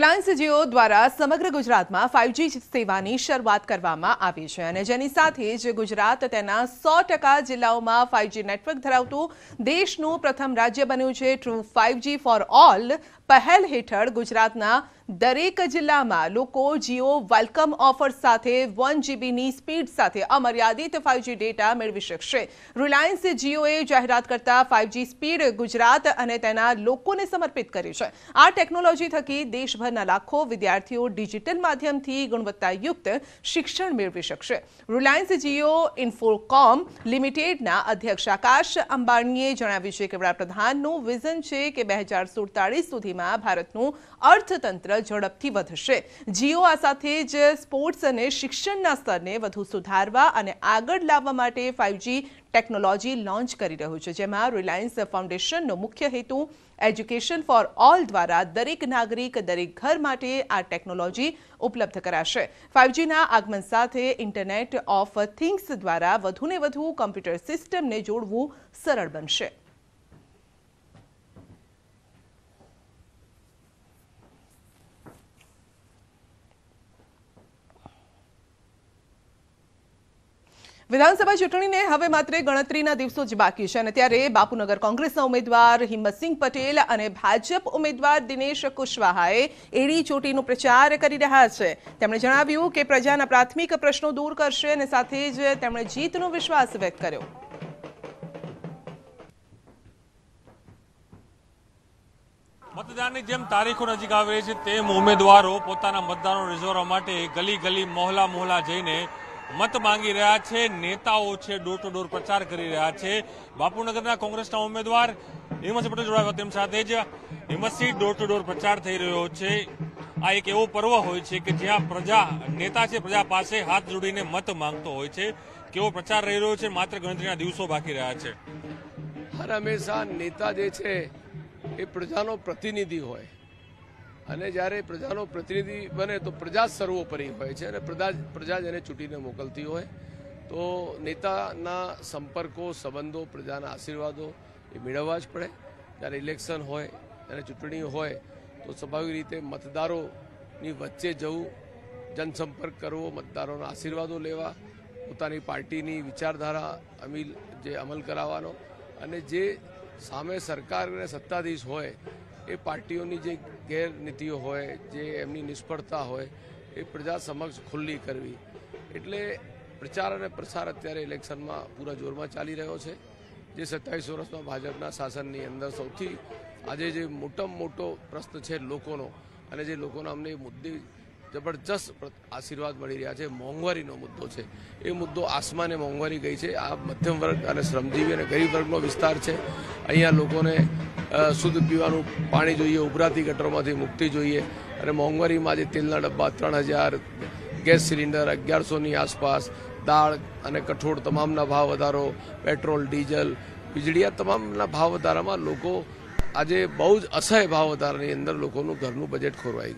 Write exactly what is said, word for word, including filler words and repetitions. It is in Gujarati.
रिलायंस जियो द्वारा समग्र गुजरात में फाइव जी सेवा की शुरुआत करवामां आवी छे अने जेनी साथे ज गुजरात तेना सौ टका जिल्लाओं में फाइव जी नेटवर्क धरावतुं देशनुं प्रथम राज्य बन्युं छे। True five G for all पहल हेठळ गुजरातना दरेक जिल्लामां लोको जियो वेलकम ऑफर साथे वन जीबी नी स्पीड साथे अमर्यादित फाइव जी डेटा मेळवी शकशे। रिलायंस जियोए जाहेरात करता फाइव जी स्पीड गुजरात अने तेना लोकोने समर्पित करी छे। आ टेक्नोलॉजी थकी देशभરના लाखो विद्यार्थीओ डिजिटल माध्यमथी गुणवत्तायुक्त शिक्षण मेळवी शकशे। रिलायंस जियो इन्फोकॉम लिमिटेडना अध्यक्ष आकाश अंबाणीए जणाव्युं छे के वડાપ્રધાનનું વિઝન છે કે બે હજાર સુડતાલીસ સુધીમાં ભારતનું અર્થતંત્ર ઝડપથી વધશે। જીઓ આ સાથે જ સ્પોર્ટ્સ અને શિક્ષણના સ્તરને વધુ સુધારવા અને આગળ લાવવા માટે फाइव जी ટેકનોલોજી લોન્ચ કરી રહ્યું છે, જેમાં રિલાયન્સ ફાઉન્ડેશનનો મુખ્ય હેતુ એજ્યુકેશન ફોર ઓલ દ્વારા દરેક નાગરિક દરેક ઘર માટે આ ટેકનોલોજી ઉપલબ્ધ કરાશે। फाइव जी ના આગમન સાથે ઇન્ટરનેટ ઓફ થિંગ્સ દ્વારા વધુને વધુ કમ્પ્યુટર સિસ્ટમને જોડવું સરળ બનશે। विधानसभा चूंटणी ने हवे मात्र गणतरीना दिवसों ज बाकी छे अने त्यारे बापूनगर कांग्रेसना उम्मीदवार हिम्मतसिंह पटेल अने भाजप उम्मीदवार दिनेश कुशवाहाए एडी चोटीनो प्रचार करी रह्या छे। તેમણે જણાવ્યું કે પ્રજાના પ્રાથમિક પ્રશ્નો દૂર કરશે અને સાથે જ તેમણે જીતનો વિશ્વાસ વ્યક્ત કર્યો। मतदानની જેમ તારીખો નજીક આવે છે તેમ ઉમેદવારો પોતાના મતદારો રિઝવવા માટે ગલી ગલી મોહલ્લા મોહલ્લા જઈને मत मांगी रहा है। नेताओं छे डोर टू डोर प्रचार करी रहा है। बापूनगरना कांग्रेसना उम्मीदवार हिम्मतसिंह पटेल जोड़ाया तेम साथे ज हिम्मतसिंह डोर टू डोर प्रचार थई रह्यो छे। आ एक एवो पर्व होय छे के ज्यां प्रजा नेता छे प्रजा पासे हाथ जोड़ीने मत मांगतो होय छे। केवो प्रचार रही रह्यो छे, मात्र गणतरीना दिवसो बाकी रह्या छे। हर हमेशा नेता जे छे ए प्रजानो प्रतिनिधि होय અને જ્યારે પ્રજાનો પ્રતિનિધિ બને તો પ્રજા સર્વોપરી હોય છે અને પ્રજા પ્રજા જેને ચૂંટીને મોકલતી હોય તો નેતાના સંપર્કો સંબંધો પ્રજાના આશીર્વાદો એ મેળવવા જ પડે। જ્યારે ઇલેક્શન હોય ત્યારે ચૂંટણી હોય તો સ્વાભાવિક રીતે મતદારોની વચ્ચે જવું, જનસંપર્ક કરવો, મતદારોના આશીર્વાદો લેવા, પોતાની પાર્ટીની વિચારધારા અમીલ જે અમલ કરાવવાનો અને જે સામે સરકાર અને સત્તાધીશ હોય એ પાર્ટીઓની જે ગેરનીતિઓ હોય, જે એમની નિષ્ફળતા હોય એ પ્રજા સમક્ષ ખુલ્લી કરવી। એટલે પ્રચાર અને પ્રસાર અત્યારે ઇલેક્શનમાં પૂરા જોરમાં ચાલી રહ્યો છે। જે સત્તાવીસ વર્ષમાં ભાજપના શાસનની અંદર સૌથી આજે જે મોટામાં મોટો પ્રશ્ન છે લોકોનો અને જે લોકોના અમને મુદ્દે જબરજસ્ત આશીર્વાદ મળી રહ્યા છે, મોંઘવારીનો મુદ્દો છે। એ મુદ્દો આસમાને મોંઘવારી ગઈ છે। આ મધ્યમ વર્ગ અને શ્રમજીવી અને ગરીબ વર્ગનો વિસ્તાર છે। અહીંયા લોકોને શુદ્ધ પીવાનું પાણી જોઈએ, ઉભરાતી ગટરોમાંથી મુક્તિ જોઈએ અને મોંઘવારીમાં આજે તેલના ડબ્બા ત્રણ હજાર, ગેસ સિલિન્ડર અગિયારસોની આસપાસ, દાળ અને કઠોળ તમામના ભાવ વધારો, પેટ્રોલ ડીઝલ વીજળી આ તમામના ભાવ વધારામાં લોકો આજે બહુ જ અસહ્ય ભાવ વધારાની અંદર લોકોનું ઘરનું બજેટ ખોરવાઈ ગયું।